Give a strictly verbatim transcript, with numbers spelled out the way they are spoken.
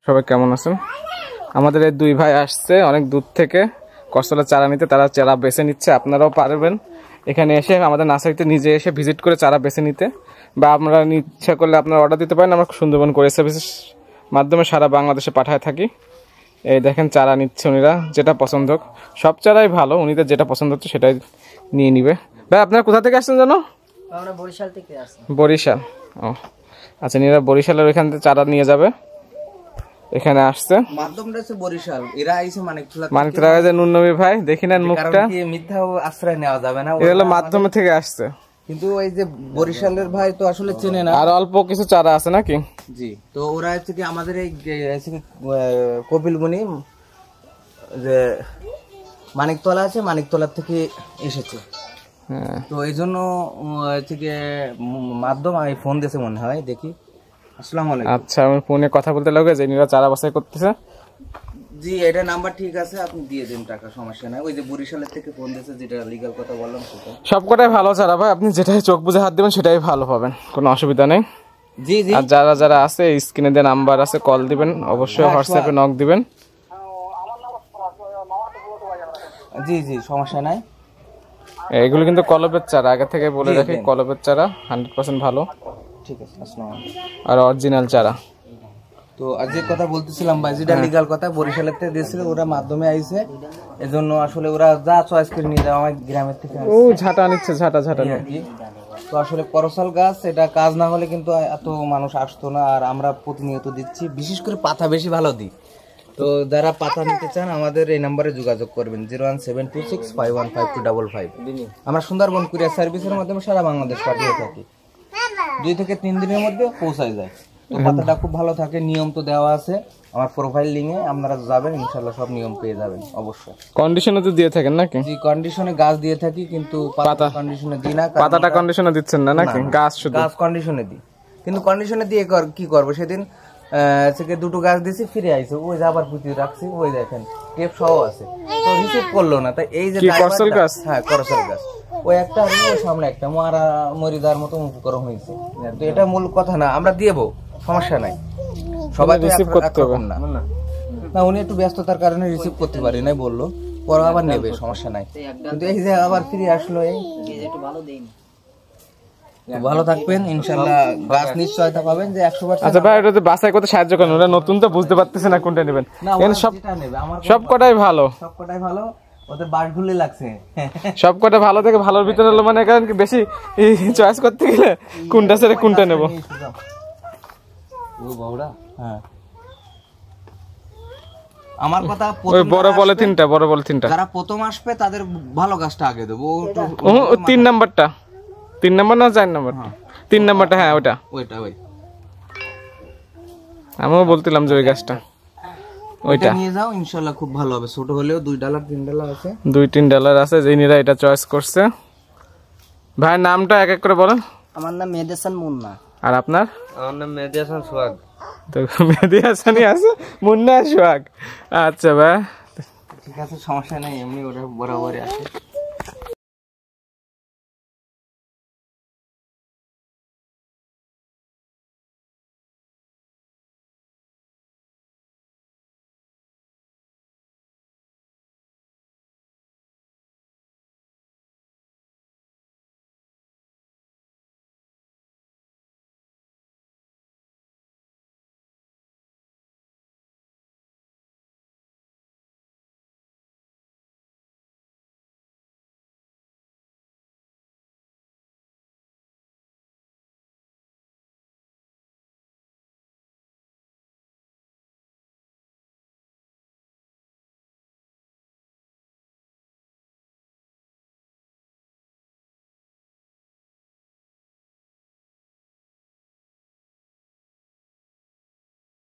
সবাই কেমন আছেন? আমাদের এই দুই ভাই আসছে অনেক দূর থেকে করসলের চারা নিতে, তারা চারা বেছে নিচ্ছে। আপনারাও পারবেন এখানে এসে আমাদের নার্সারিতে নিজে এসে ভিজিট করে চারা বেছে নিতে, বা আপনারা ইচ্ছা করলে আপনারা অর্ডার দিতে পারেন। আমরা সুন্দরবন করে সার্ভিসের মাধ্যমে সারা বাংলাদেশে পাঠায় থাকি। এই দেখেন চারা নিচ্ছে উনিরা, যেটা পছন্দ হোক। সব চারাই ভালো, উনিদের যেটা পছন্দ হচ্ছে সেটাই নিয়ে নিবে। ভাই আপনারা কোথা থেকে আসছেন জানো? আমরা বরিশাল থেকে আসছি। বরিশাল, ও আচ্ছা। নিরা বরিশালের ওইখান থেকে চারা নিয়ে যাবে, এখানে আসছে মাধ্যমটা হচ্ছে বরিশাল, এরা আইছে মানিকতলা। মানিকতলা যে নুননবী ভাই, দেখি নেন মুখটা, কি মিথ্যা আশ্রয় নেওয়া যাবে না। এগুলো মাধ্যম থেকে আসছে, কিন্তু ওই যে বরিশালের ভাই তো আসলে চেনে না। আর অল্প কিছু চারা আছে নাকি? জি, তো ওরা হচ্ছে কি আমাদের এই কপিলবনি যে মানিকতলা আছে, মানিকতলার থেকে এসেছে। তো এই জন্য হচ্ছে কি মাধ্যম আমি ফোন দিয়েছে মনে হয়, দেখি। আসসালামু আলাইকুম। আচ্ছা, আমি ফোনে কথা বলতে লাগে যে নিরা চারা বাছাই করতেছে। জি, এটা নাম্বার ঠিক আছে, আপনি দিয়ে দিন টাকা, সমস্যা নাই। ওই যে বরিশালের থেকে ফোন দিয়েছে, যেটা লিগ্যাল কথা বললাম সেটা। সবকটাই ভালো চারা ভাই, আপনি যেটাই চোখ বুঝে হাত দিবেন সেটাই ভালো পাবেন, কোনো অসুবিধা নেই। জি জি। আর যারা যারা আছে স্ক্রিনে যে নাম্বার আছে কল দিবেন, অবশ্যই হোয়াটসঅ্যাপে নক দিবেন। জি জি, সমস্যা নাই। এগুলো কিন্তু কলবের চারা, আগে থেকে বলে রাখি, কলবের চারা হান্ড্রেড পার্সেন্ট ভালো। ঠিক আছে, আসসালামু আলাইকুম। আর অরিজিনাল চারা। তো আজ যে কথা বলতেছিলাম ভাই, যেটা লিগ্যাল কথা, বরিশালের থেকে দিয়েছিল, ওরা মাধ্যমে আইছে, এজন্য আসলে ওরা যা চয়েস করে নিয়ে যাওয়া আমার গ্রামের থেকে। ও ঝাঁটা নিচ্ছে, ঝাঁটা ঝাঁটা নিয়ে। তো আসলে করসল গাছ, এটা কাজ না হলে কিন্তু এত মানুষ আসতো না। আর আমরা প্রতিনিয়ত দিচ্ছি, বিশেষ করে পাতা বেশি ভালো দিই। তো যারা পাতা নিতে চান আমাদের এই নম্বরে যোগাযোগ করবেন, zero one seven two six five one five two double five. আমরা সুন্দরবন কুরিয়ার সার্ভিসের মাধ্যমে সারা বাংলাদেশ পাঠিয়ে থাকি, দুই থেকে তিন দিনের মধ্যে পৌঁছায় যায়। তো পাতাটা খুব ভালো থাকে, নিয়ম তো দেওয়া আছে আমার প্রোফাইল লিঙ্কে, আপনারা যাবেন ইনশাআল্লাহ সব নিয়ম পেয়ে যাবেন। অবশ্যই কন্ডিশনে তো দিয়ে থাকেন নাকি? জি, কন্ডিশনে গাছ দিয়ে থাকি, কিন্তু পাতা কন্ডিশনে দিই না। পাতাটা কন্ডিশনে দিচ্ছেন না নাকি? গাছ শুধু গাছ কন্ডিশনে দিই, কিন্তু কন্ডিশনে দিয়ে কি করব? সেদিন থেকে দুটো গাছ দিয়েছি, ফিরে আইছে, ওই যে আবার পুঁতি রাখছি, ওই দেখেন টেপ সহ আছে, তো রিসিভ করলো না। তাই এই যে করসল গাছ, হ্যাঁ করসল গাছ, ওই একটা আর ওই সামনে একটা মারা মরি দেওয়ার মতো উপকরণ হয়েছে। তো এটা মূল কথা না, আমরা দিয়ে দেবো, সমস্যা নাই। সবাই রিসিভ করতে হবে না, না উনি একটু ব্যস্ততার কারণে রিসিভ করতে পারি নাই, বললো পরে আবার নেবে, সমস্যা নাই। কিন্তু এই যে আবার ফিরে আসলো, এই একটু ভালো দেয়নি। ভালো থাকবেন ইনশাআল্লাহ, গাছ নিশ্চয়তা পাবেন যে একশো পার্সেন্ট। আচ্ছা ভাই, এটা বাছাই করতে সাহায্য করেন, ওরা নতুন তো বুঝতে পারতেছে না কোনটা নেবেন। সব সব কটাই ভালো, সব কটাই ভালো, ওদের বাড়গুলি লাগছে সব কটা ভালো থেকে ভালোর ভিতরে হলো, মানে কারণ কি বেশি চয়েস করতে গেলে কোনটা ছেড়ে কোনটা নেব। ও বাবুরা, হ্যাঁ আমার কথা, ওই বড় পলিথিনটা, বড় পলিথিনটা যারা প্রথম আসবে তাদের ভালো গাছটা আগে দেবো। ও তিন নাম্বারটা, তিন নাম্বার না চার নাম্বার? তিন নাম্বারটা, হ্যাঁ ওটা ওইটা ওই আমিও বলছিলাম যে ওই গাছটা, ওইটা নিয়ে যাও ইনশাআল্লাহ, খুব ভালো হবে। ছোট হলেও দুই ডলার তিন ডলার আছে, দুই তিন ডলার আছে। যিনিরা এটা চয়েস করছে, ভাই নামটা এক এক করে বলেন। আমার নাম মেহেদি হাসান মুন্না। আর আপনার? আমার নাম মেহেদি হাসান সোহাগ। তো মেহেদি হাসানই আছে, মুন্না সোহাগ। আচ্ছা ভাই, ঠিক আছে, সমস্যা নেই, এমনি ওরা বরাবরই আছে।